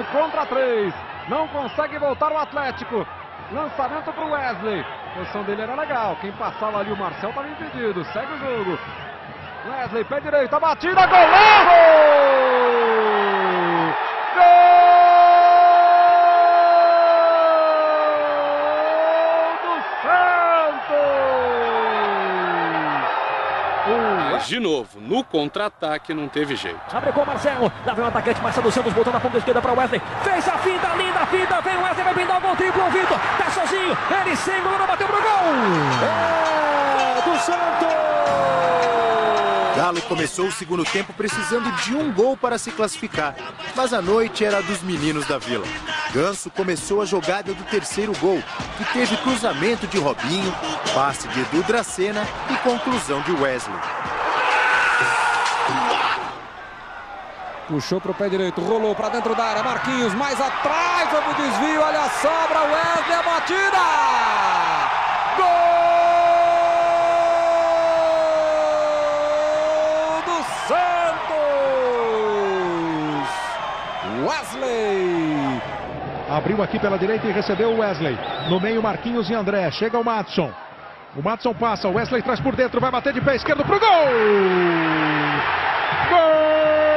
contra 3. Não consegue voltar o Atlético. Lançamento para o Wesley. A posição dele era legal. Quem passava ali, o Marcel, estava impedido. Segue o jogo. Wesley, pé direito, a batida, golaço! Gol do Santos! De novo, no contra-ataque não teve jeito. Abre com o Marcelo, lá vem o atacante Marcelo dos Santos, voltando na ponta esquerda para o Wesley. Fez a finta, linda finta, vem o Wesley, vai pintar o gol, triplo, o Vitor, tá sozinho, ele sem goleiro, bateu pro gol! É do Santos! Galo começou o segundo tempo precisando de um gol para se classificar, mas a noite era dos meninos da Vila. Ganso começou a jogada do terceiro gol, que teve cruzamento de Robinho, passe de Edu Dracena e conclusão de Wesley. Puxou para o pé direito, rolou para dentro da área, Marquinhos mais atrás, o desvio, olha a sobra, Wesley, a batida! Gol do Santos! Wesley! Abriu aqui pela direita e recebeu o Wesley. No meio, Marquinhos e André. Chega o Madson. O Madson passa, o Wesley traz por dentro, vai bater de pé esquerdo pro gol! Gol!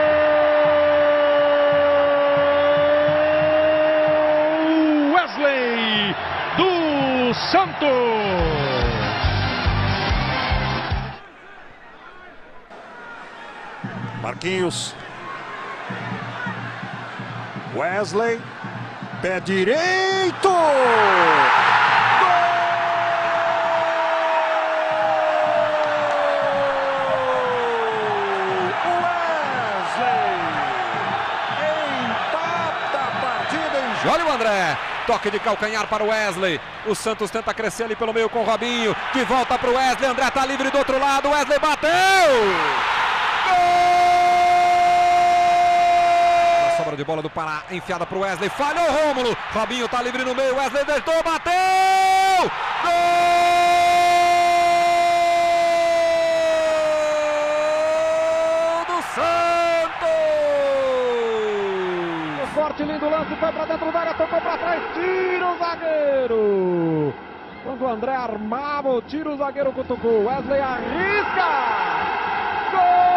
Do Santos! Marquinhos. Wesley. Pé direito! Olha o André, toque de calcanhar para o Wesley. O Santos tenta crescer ali pelo meio com o Robinho. De volta para o Wesley, André está livre do outro lado. Wesley bateu! Gol! A sobra de bola do Pará, enfiada para o Wesley. Falhou o Rômulo. Robinho está livre no meio. Wesley deitou, bateu! Gol! Do Santos! Forte, lindo lance, foi pra dentro da área, tocou pra trás, tira o zagueiro! Quando o André armava o tiro, o zagueiro cutucou, Wesley arrisca! Gol!